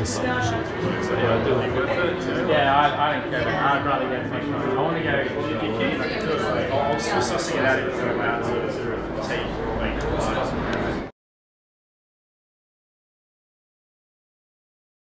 So yeah, I do like it. Yeah, I don't go back. I'd rather go fish. I want to go. If you can, like, I'll suss it out if it's allowed to take like.